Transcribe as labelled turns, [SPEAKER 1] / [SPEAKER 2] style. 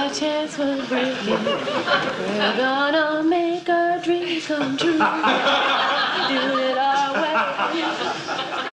[SPEAKER 1] our chance was breaking. We're gonna make our dreams come true. Do it our way.